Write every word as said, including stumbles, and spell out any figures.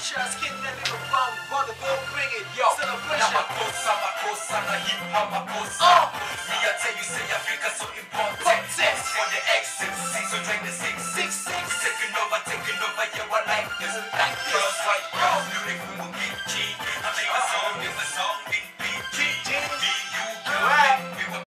Just kidding, that nigga wrong, brother, go bring it. Yo, celebration. na makosa, makosa, na hip hop makosa. Oh. Me I tell you, say Africa so important. Important. On the exit, see so drink the six, Six, six. taking over, taking over, yeah, I like this. Like this. Girls, white girls, beautiful